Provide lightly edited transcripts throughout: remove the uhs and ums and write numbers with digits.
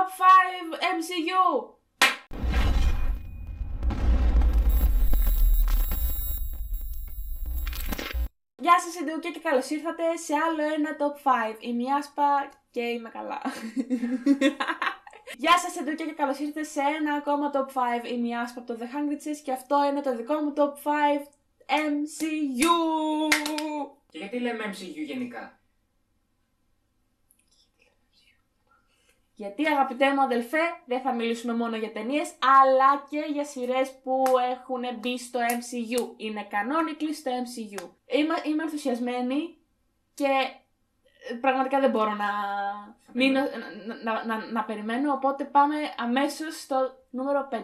Top 5 MCU! Γεια σας Εντούκια και καλώς ήρθατε σε άλλο ένα Top 5. Είμαι η Άσπα και είμαι καλά. Γεια σας Εντούκια και καλώς ήρθατε σε ένα ακόμα Top 5. Είμαι η Άσπα από το The Hungry Chess και αυτό είναι το δικό μου Top 5 MCU. Και γιατί λέμε MCU γενικά? Γιατί αγαπητέ μου αδελφέ, δεν θα μιλήσουμε μόνο για ταινίες, αλλά και για σειρές που έχουν μπει στο MCU. Είναι canonical στο MCU. Είμαι ενθουσιασμένη και πραγματικά δεν μπορώ να περιμένω, οπότε πάμε αμέσως στο νούμερο 5.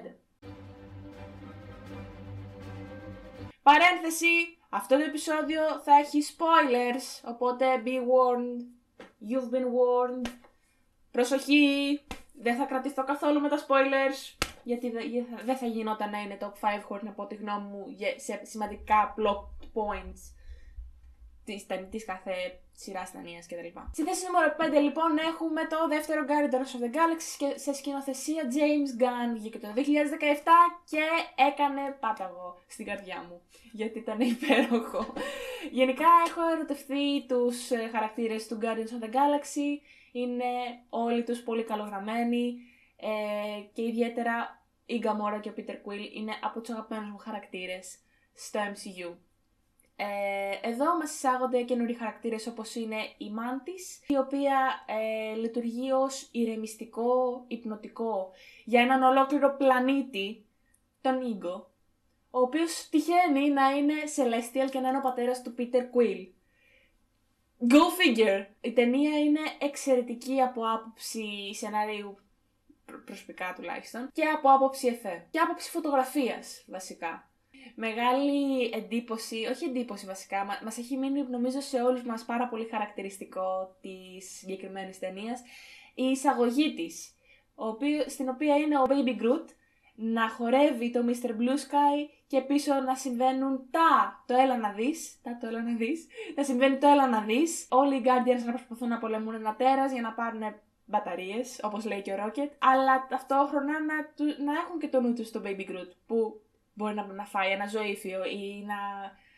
Παρένθεση, αυτό το επεισόδιο θα έχει spoilers, οπότε be warned, you've been warned. Προσοχή, δεν θα κρατηθώ καθόλου με τα spoilers, γιατί δεν θα γινόταν να είναι top 5 χωρίς να πω τη γνώμη μου σε σημαντικά plot points της κάθε σειράς ταινίας κτλ. Στη θέση νούμερο 5 λοιπόν έχουμε το δεύτερο Guardians of the Galaxy σε σκηνοθεσία James Gunn. Βγήκε το 2017 και έκανε πάταγο στην καρδιά μου, γιατί ήταν υπέροχο. Γενικά έχω ερωτευτεί τους χαρακτήρες του Guardians of the Galaxy. Είναι όλοι τους πολύ καλογραμμένοι και ιδιαίτερα η Gamora και ο Peter Quill είναι από τους αγαπημένους μου χαρακτήρες στο MCU. Εδώ μας εισάγονται καινούριοι χαρακτήρες όπως είναι η Mantis, η οποία λειτουργεί ως ηρεμιστικό υπνοτικό για έναν ολόκληρο πλανήτη, τον Ego, ο οποίος τυχαίνει να είναι Celestial και να είναι ο πατέρας του Peter Quill. Go figure! Η ταινία είναι εξαιρετική από άποψη σενάριου, προσωπικά τουλάχιστον, και από άποψη εφέ. Και άποψη φωτογραφίας, βασικά. Μεγάλη εντύπωση, όχι εντύπωση βασικά, μας έχει μείνει νομίζω σε όλους μας πάρα πολύ χαρακτηριστικό της συγκεκριμένης ταινίας, η εισαγωγή της, στην οποία είναι ο Baby Groot να χορεύει το Mr. Blue Sky και πίσω να συμβαίνουν το έλα να δεις, να συμβαίνει το έλα να δεις, όλοι οι Guardians να προσπαθούν να πολεμούν ένα τέρας για να πάρουν μπαταρίες, όπως λέει και ο Rocket, αλλά ταυτόχρονα να έχουν και το νου τους στο Baby Groot, που μπορεί να φάει ένα ζωήφιο ή να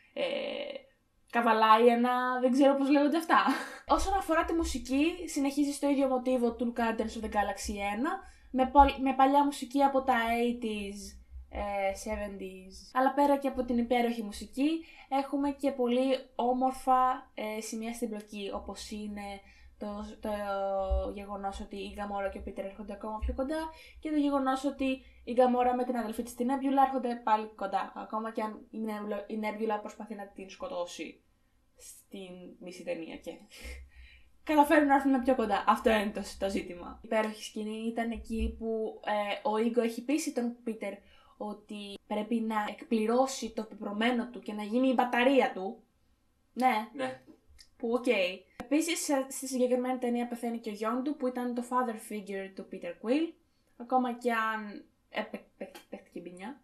καβαλάει ένα, δεν ξέρω πώς λέγονται αυτά. Όσον αφορά τη μουσική, συνεχίζει στο ίδιο μοτίβο του Guardians of the Galaxy 1, με παλιά μουσική από τα 80s, 70s, αλλά πέρα και από την υπέροχη μουσική έχουμε και πολύ όμορφα σημεία στην πλοκή, όπως είναι το γεγονός ότι η Gamora και ο Peter έρχονται ακόμα πιο κοντά και το γεγονός ότι η Gamora με την αδελφή της την Nebula έρχονται πάλι κοντά, ακόμα και αν η Nebula προσπαθεί να την σκοτώσει στην μισή ταινία και καταφέρουν να έρθουν πιο κοντά. Αυτό είναι το ζήτημα. Η υπέροχη σκηνή ήταν εκεί που ο Ego έχει πείσει τον Peter ότι πρέπει να εκπληρώσει το πεπρωμένο του και να γίνει η μπαταρία του. Ναι. Που οκ. Επίσης, στη συγκεκριμένη ταινία πεθαίνει και ο Yondu που ήταν το father figure του Peter Quill. Ακόμα και αν παίχτηκε μπινιά.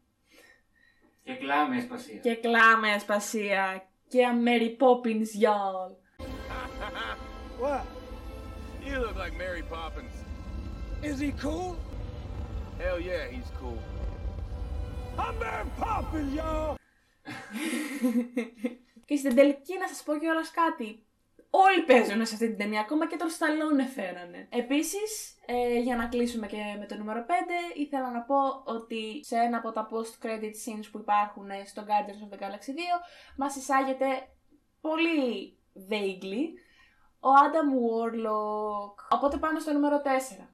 Και κλάμε ασπασία. Και Mary Poppins, y'all. What? You look like Mary Poppins. Is he cool? Hell yeah, he's cool. I'm Mary Poppins, y'all! Και στην τελική να σας πω κιόλας κάτι. Όλοι παίζουν σε αυτή την ταινία, ακόμα και τον Stallone φέρανε. Επίσης, για να κλείσουμε και με το νούμερο 5, ήθελα να πω ότι σε ένα από τα post-credit scenes που υπάρχουν στο Guardians of the Galaxy 2, μας εισάγεται πολύ vaguely ο Adam Warlock. Οπότε πάμε στο νούμερο 4.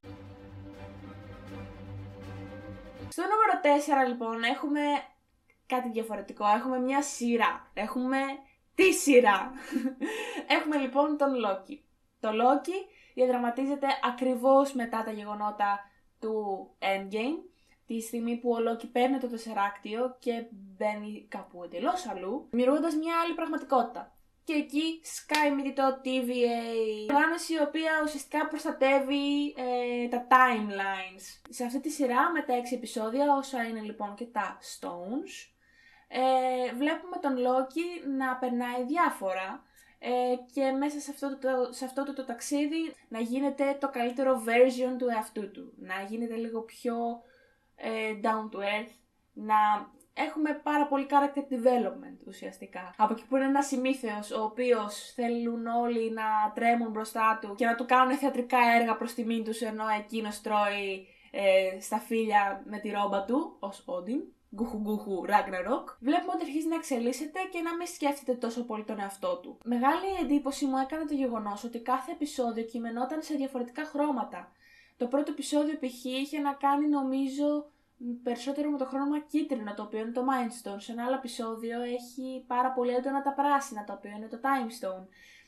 Στο νούμερο 4 λοιπόν έχουμε κάτι διαφορετικό. Έχουμε μια σειρά. Έχουμε τη σειρά. Έχουμε λοιπόν τον Loki. Το Loki διαδραματίζεται ακριβώς μετά τα γεγονότα του Endgame, τη στιγμή που ο Loki παίρνει το τεσσεράκτιο και μπαίνει κάπου εντελώς αλλού, δημιουργώντας μια άλλη πραγματικότητα. Και εκεί σκάει το TVA, οργάνωση η οποία ουσιαστικά προστατεύει τα timelines. Σε αυτή τη σειρά με τα 6 επεισόδια, όσα είναι λοιπόν και τα Stones, βλέπουμε τον Loki να περνάει διάφορα. και μέσα σε αυτό το ταξίδι να γίνεται το καλύτερο version του εαυτού του. Να γίνεται λίγο πιο down to earth, να έχουμε πάρα πολύ character development ουσιαστικά. Από εκεί που είναι ένας ημίθεος ο οποίος θέλουν όλοι να τρέμουν μπροστά του και να του κάνουν θεατρικά έργα προς τιμήν τους, ενώ εκείνος τρώει στα φύλλα με τη ρόμπα του ως Όντιν. Γκουχου Ragnarok, βλέπουμε ότι αρχίζει να εξελίσσεται και να μην σκέφτεται τόσο πολύ τον εαυτό του. Μεγάλη εντύπωση μου έκανε το γεγονός ότι κάθε επεισόδιο κειμενόταν σε διαφορετικά χρώματα. Το πρώτο επεισόδιο π.χ. είχε να κάνει, νομίζω, περισσότερο με το χρώμα κίτρινο, το οποίο είναι το Mindstone. Σε ένα άλλο επεισόδιο έχει πάρα πολύ έντονα τα πράσινα, το οποίο είναι το Timestone.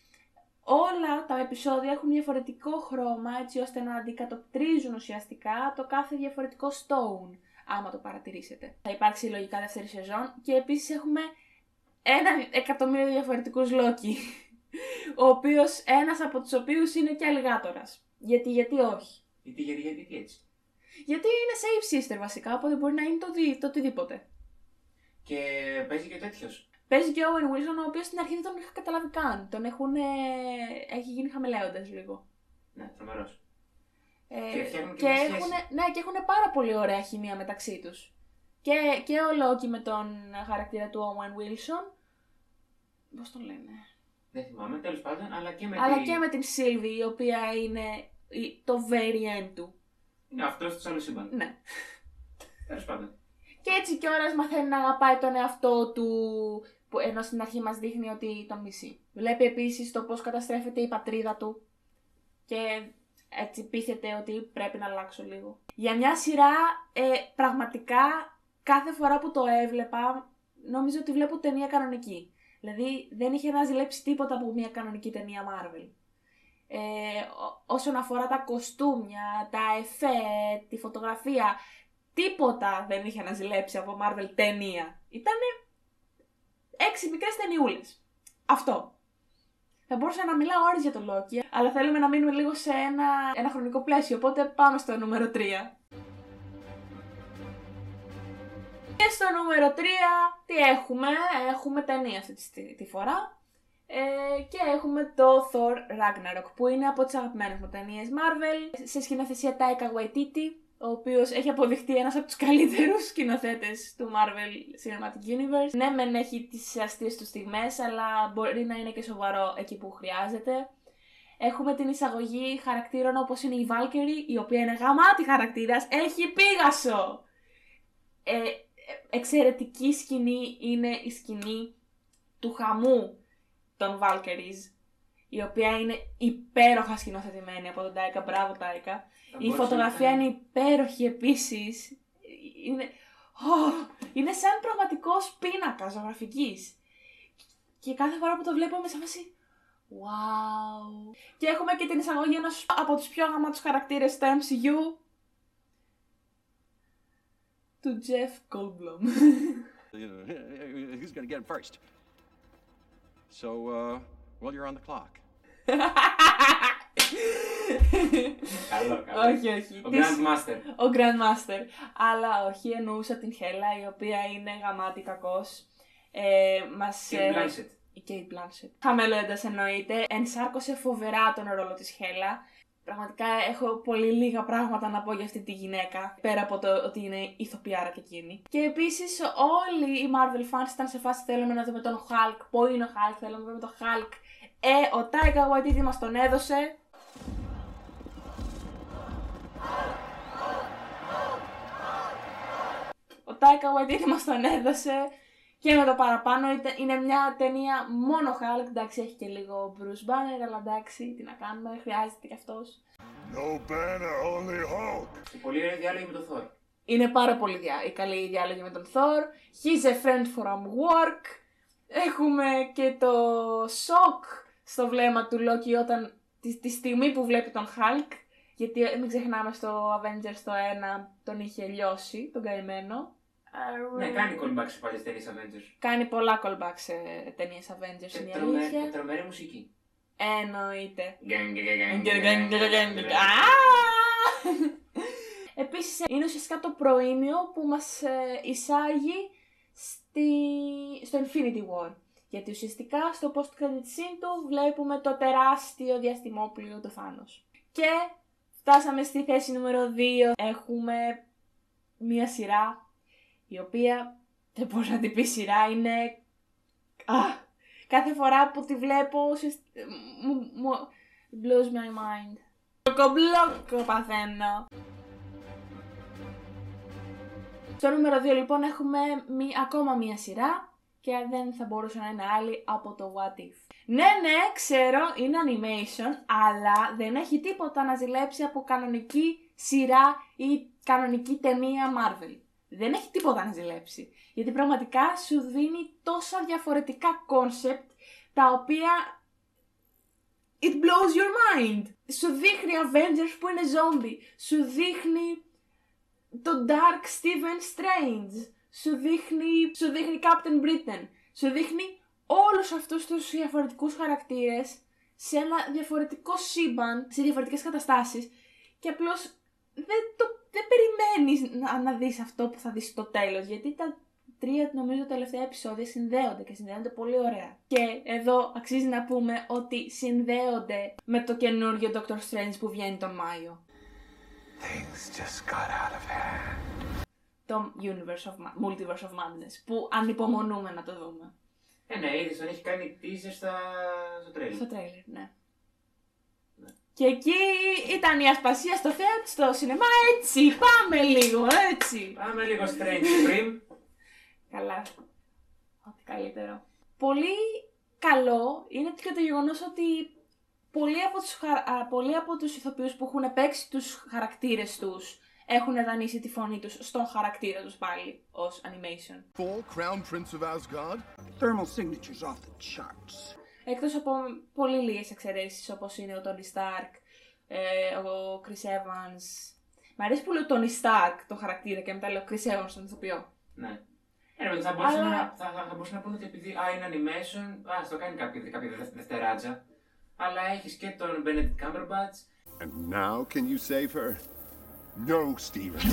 Όλα τα επεισόδια έχουν διαφορετικό χρώμα, έτσι ώστε να αντικατοπτρίζουν ουσιαστικά το κάθε διαφορετικό stone. Άμα το παρατηρήσετε. Θα υπάρξει λογικά δεύτερη σεζόν και επίσης έχουμε 1.000.000 διαφορετικούς Loki. Ένας από τους οποίους είναι και αλιγάτορας. Γιατί όχι. Γιατί έτσι. Γιατί είναι safe sister βασικά, οπότε μπορεί να είναι το οτιδήποτε. Και παίζει και τέτοιος. Παίζει και ο Owen Wilson, ο οποίος στην αρχή δεν τον είχα καταλάβει καν. Έχει γίνει χαμελέοντας λίγο. Ναι, τρομερός. Και έχουν πάρα πολύ ωραία χημεία μεταξύ τους. Και ο Loki με τον χαρακτήρα του Owen Wilson. Πώς τον λένε. Δεν θυμάμαι, τέλος πάντων, αλλά και με την Sylvie, η οποία είναι το very end του. Είναι αυτός της άλλου σύμπαν. Ναι. Τέλος πάντων. Και έτσι κιόλας μαθαίνει να αγαπάει τον εαυτό του, ενώ στην αρχή μας δείχνει ότι τον μισεί. Βλέπει επίσης το πώς καταστρέφεται η πατρίδα του και έτσι πείθεται ότι πρέπει να αλλάξω λίγο. Για μια σειρά, πραγματικά, κάθε φορά που το έβλεπα, νόμιζα ότι βλέπω ταινία κανονική. Δηλαδή, δεν είχε να ζηλέψει τίποτα από μια κανονική ταινία Marvel. Όσον αφορά τα κοστούμια, τα εφέ, τη φωτογραφία, τίποτα δεν είχε να ζηλέψει από Marvel ταινία. Ήτανε 6 μικρές ταινιούλες. Αυτό. Θα μπορούσα να μιλάω ώρες για το Loki, αλλά θέλουμε να μείνουμε λίγο σε ένα χρονικό πλαίσιο, οπότε πάμε στο νούμερο 3. Και στο νούμερο 3 τι έχουμε? Έχουμε ταινία αυτή τη φορά και έχουμε το Thor Ragnarok, που είναι από τις αγαπημένες μου ταινίες Marvel, σε σκηνοθεσία Taika Waititi, ο οποίος έχει αποδειχτεί ένας από τους καλύτερους σκηνοθέτες του Marvel Cinematic Universe. Ναι, μεν έχει τις αστείες του στιγμές, αλλά μπορεί να είναι και σοβαρό εκεί που χρειάζεται. Έχουμε την εισαγωγή χαρακτήρων όπως είναι η Valkyrie, η οποία είναι γαμάτη χαρακτήρας, έχει Πίγασο! Εξαιρετική σκηνή είναι η σκηνή του χαμού των Valkyries, η οποία είναι υπέροχα σκηνοθετημένη από τον Taika. Μπράβο Taika. Η φωτογραφία είναι υπέροχη επίσης. Είναι σαν πραγματικός πίνακας ζωγραφικής. Και κάθε φορά που το βλέπω είμαι σε φάση wow. Και έχουμε και την εισαγωγή ενός από τους πιο γαμάτους χαρακτήρες στο MCU, του Jeff Goldblum. Who's gonna get him first? So, well, you're on the clock. Καλό. Όχι. Ο Grandmaster. Ο Grandmaster. Αλλά όχι, εννοούσα την Hela, η οποία είναι γαμάτη κακός. Kate Blanchett. Η Kate Blanchett. Χαμελώντας εννοείται. Ενσάρκωσε φοβερά τον ρόλο της Hela. Πραγματικά έχω πολύ λίγα πράγματα να πω για αυτή τη γυναίκα, πέρα από το ότι είναι ηθοποιάρα και εκείνη. Και επίσης όλοι οι Marvel fans ήταν σε φάση θέλουμε να δούμε τον Hulk. Πού είναι ο Hulk, θέλουμε να δούμε τον Hulk. Ο Taika Waititi μας τον έδωσε. Ο Taika Waititi μας τον έδωσε. Και με το παραπάνω είναι μια ταινία μόνο Hulk, εντάξει έχει και λίγο Bruce Banner, αλλά εντάξει τι να κάνουμε, χρειάζεται και αυτός. No banner, only Hulk. Πολύ ωραία διάλογη με τον Thor. Είναι πάρα πολύ καλή η διάλογη με τον Thor. He's a friend from work. Έχουμε και το σοκ στο βλέμμα του Loki όταν τη στιγμή που βλέπει τον Hulk. Γιατί μην ξεχνάμε στο Avengers το 1 τον είχε λιώσει, τον καημένο. Ναι, κάνει callback σε παλιές ταινίες Avengers. Κάνει πολλά callback σε ταινίες Avengers, είναι η αλήθεια. Και τρομερή μουσική. Εννοείται. Επίσης είναι ουσιαστικά το προήμιο που μας εισάγει στο Infinity War. Γιατί ουσιαστικά στο post-credit scene του βλέπουμε το τεράστιο διαστημόπλοιο του Θάνος. Και φτάσαμε στη θέση νούμερο 2. Έχουμε μία σειρά η οποία δεν μπορώ να την πει σειρά, είναι... κάθε φορά που τη βλέπω μου blows my mind. Μπλοκ παθαίνω. Στο νούμερο 2 λοιπόν έχουμε ακόμα μία σειρά και δεν θα μπορούσε να είναι άλλη από το What If. Ναι, ξέρω, είναι animation, αλλά δεν έχει τίποτα να ζηλέψει από κανονική σειρά ή κανονική ταινία Marvel. Δεν έχει τίποτα να ζηλέψει. Γιατί πραγματικά σου δίνει τόσα διαφορετικά concept τα οποία it blows your mind. Σου δείχνει Avengers που είναι zombie. Σου δείχνει το Dark Stephen Strange. Σου δείχνει Captain Britain. Σου δείχνει όλους αυτούς τους διαφορετικούς χαρακτήρες σε ένα διαφορετικό σύμπαν, σε διαφορετικές καταστάσεις και απλώς δεν περιμένεις να δεις αυτό που θα δεις στο τέλος, γιατί τα 3 νομίζω τελευταία επεισόδια συνδέονται και συνδέονται πολύ ωραία. Και εδώ αξίζει να πούμε ότι συνδέονται με το καινούργιο Doctor Strange που βγαίνει τον Μάιο. Things just got out of hand. Το Multiverse of Madness, που ανυπομονούμε να το δούμε. Ναι, είδες, τον έχει κάνει teaser στο τρέιλερ. Στο τρέιλερ, ναι. Και εκεί ήταν η ασπασία στο θέατρο, στο σινεμά, έτσι, πάμε λίγο, έτσι. Πάμε λίγο Strange Supreme. Καλά, ό,τι καλύτερο. Πολύ καλό είναι και το γεγονός ότι πολλοί από τους ηθοποιούς που έχουν παίξει τους χαρακτήρες τους έχουν δανείσει τη φωνή τους στον χαρακτήρα τους πάλι, ως animation. Full Crown Prince of Asgard. Thermal signatures off the charts. Εκτός από πολύ λίγες εξαιρέσεις όπως είναι ο Tony Stark, ο Chris Evans. Μ' αρέσει που λέω Tony Stark το χαρακτήρα και μετά λέω Chris Evans τον ηθοποιό. Ναι. Θα μπορούσα να πούνε ότι επειδή είναι animation, το κάνει κάποια δευτεράτζα. Αλλά έχεις και τον Benedict Cumberbatch. And now can you save her? No, Steven.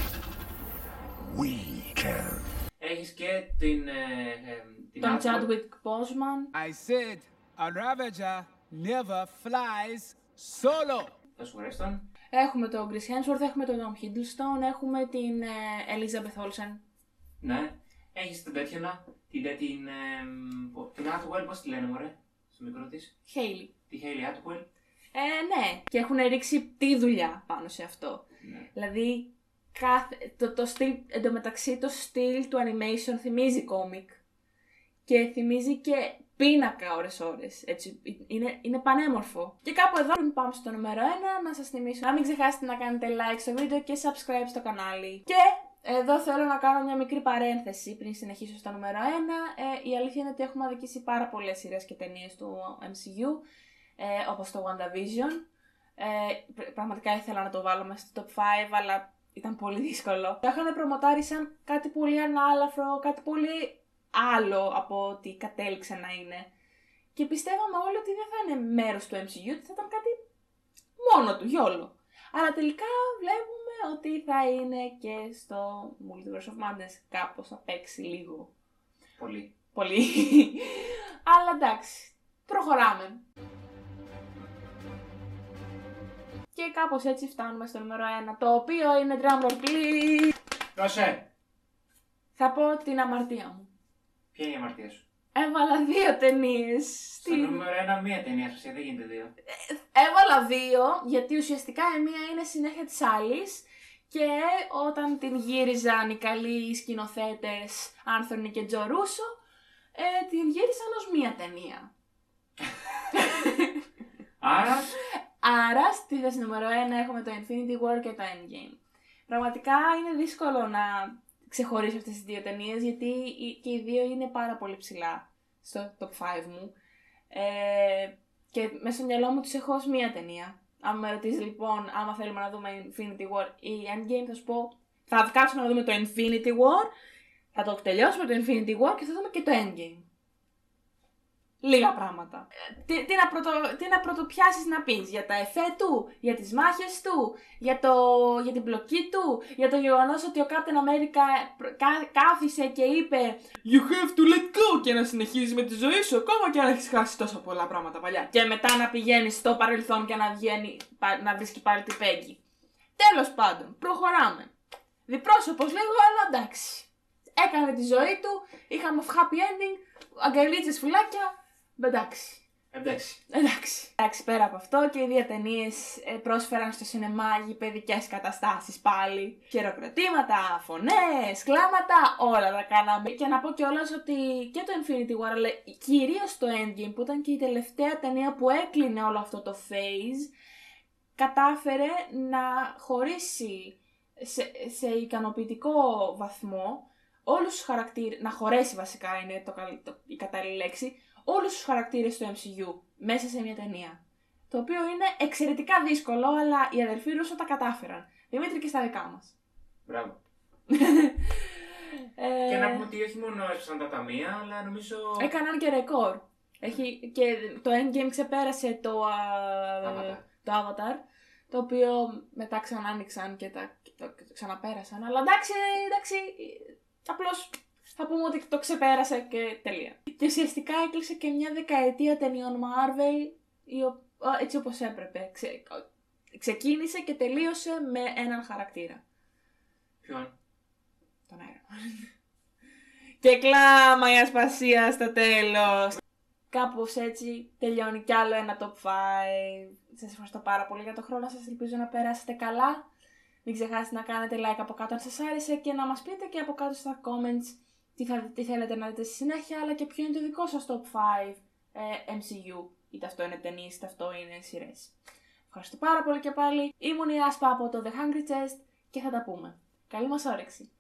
We can. Έχεις και την Τον Chadwick Boseman. I said a Ravager never flies solo. Θα σου αρέσει τον. Έχουμε τον Chris Hemsworth, έχουμε τον Tom Hiddleston, έχουμε την Elizabeth Olsen. Ναι. Έχεις την τέτοια, την Atwell, πώς τη λένε μωρέ, στο μικρό της. Hailey. Τη Hailey Atwell. Ναι, και έχουν ρίξει τη δουλειά πάνω σε αυτό. Ναι. Δηλαδή, το στυλ, εντωμεταξύ το στυλ του animation θυμίζει κόμικ και θυμίζει και πίνακα ώρες-ώρες, έτσι, είναι πανέμορφο. Και κάπου εδώ, πριν πάμε στο νούμερο 1, να σας θυμίσω να μην ξεχάσετε να κάνετε like στο βίντεο και subscribe στο κανάλι. Και εδώ θέλω να κάνω μια μικρή παρένθεση πριν συνεχίσω στο νούμερο 1. Η αλήθεια είναι ότι έχουμε αδικήσει πάρα πολλές σειρές και ταινίες του MCU, όπως το WandaVision. Πραγματικά ήθελα να το βάλω μέσα στο top 5, αλλά ήταν πολύ δύσκολο. Το είχαν προμοτάρει σαν κάτι πολύ ανάλαφρο, κάτι πολύ άλλο από ό,τι κατέληξε να είναι. Και πιστεύαμε όλοι ότι δεν θα είναι μέρος του MCU, ότι θα ήταν κάτι μόνο του, γιόλο. Αλλά τελικά βλέπουμε ότι θα είναι και στο Multiverse of Madness. Κάπως θα παίξει λίγο. Πολύ. Αλλά εντάξει, προχωράμε. Και κάπως έτσι φτάνουμε στο νούμερο 1, το οποίο είναι drumroll please. Δώσε! Θα πω την αμαρτία μου. Ποια είναι η αμαρτία σου? Έβαλα 2 ταινίες. Στο νούμερο 1 μία ταινία σας, δεν γίνεται 2. Έβαλα 2, γιατί ουσιαστικά η μία είναι συνέχεια της άλλης και όταν την γύριζαν οι καλοί σκηνοθέτες Άνθονι και Τζο Ρούσο, την γύρισαν ως μία ταινία. Άρα, στη θέση νούμερο 1 έχουμε το Infinity War και το Endgame. Πραγματικά είναι δύσκολο να ξεχωρίσω αυτές τις 2 ταινίες, γιατί και οι 2 είναι πάρα πολύ ψηλά στο top 5 μου. Και μέσα στο μυαλό μου τους έχω ως μία ταινία. Αν με ρωτήσεις λοιπόν, άμα θέλουμε να δούμε Infinity War ή Endgame, θα σου πω, θα κάτσουμε να δούμε το Infinity War, θα το τελειώσουμε το Infinity War και θα δούμε και το Endgame. λίγα πράγματα. Τι να πρωτοπιάσεις να πεις για τα εφέ του, για τις μάχες του, για την πλοκή του, για το γεγονός ότι ο Captain America κάθισε και είπε You have to let go και να συνεχίζεις με τη ζωή σου ακόμα και αν έχεις χάσει τόσα πολλά πράγματα παλιά. Και μετά να πηγαίνει στο παρελθόν και να βρίσκει πάλι την Peggy. Τέλος πάντων, προχωράμε. Διπρόσωπος λίγο, αλλά εντάξει. Έκανε τη ζωή του, είχαμε happy ending, αγκαλίτσες, φυλάκια, εντάξει, πέρα από αυτό και οι δύο ταινίες πρόσφεραν στο σινεμά γηπαιδικές καταστάσεις πάλι. Χειροκροτήματα, φωνές, κλάματα, όλα τα κάναμε. Και να πω κιόλας ότι και το Infinity War, αλλά κυρίως το Endgame, που ήταν και η τελευταία ταινία που έκλεινε όλο αυτό το phase, κατάφερε να χωρίσει σε ικανοποιητικό βαθμό όλους τους χαρακτήρες, να χωρέσει βασικά είναι η κατάλληλη λέξη, όλους τους χαρακτήρες του MCU μέσα σε μια ταινία. Το οποίο είναι εξαιρετικά δύσκολο, αλλά οι αδερφοί Ρούσο τα κατάφεραν. Δημήτρη, και στα δικά μας. Μπράβο. Και να πούμε ότι όχι μόνο έσπασαν τα ταμεία, αλλά νομίζω... Έκαναν και ρεκόρ. Και το Endgame ξεπέρασε το Avatar, το οποίο μετά ξανά άνοιξαν και το ξαναπέρασαν. Αλλά εντάξει, απλώς θα πούμε ότι το ξεπέρασε και τελεία. Και ουσιαστικά έκλεισε και μια δεκαετία ταινιών Marvel, έτσι όπως έπρεπε. Ξεκίνησε και τελείωσε με έναν χαρακτήρα. Ποιον? Τον Iron Man. Και κλάμα η ασπασία στο τέλος. Κάπως έτσι τελειώνει κι άλλο ένα top 5. Σας ευχαριστώ πάρα πολύ για τον χρόνο σας. Ελπίζω να περάσετε καλά. Μην ξεχάσετε να κάνετε like από κάτω αν σας άρεσε και να μας πείτε και από κάτω στα comments τι θέλετε να δείτε στη συνέχεια, αλλά και ποιο είναι το δικό σας top 5 MCU. Είτε αυτό είναι ταινίες, είτε αυτό είναι σειρές. Ευχαριστώ πάρα πολύ και πάλι. Ήμουν η Άσπα από το The Hungry Chest και θα τα πούμε. Καλή μας όρεξη.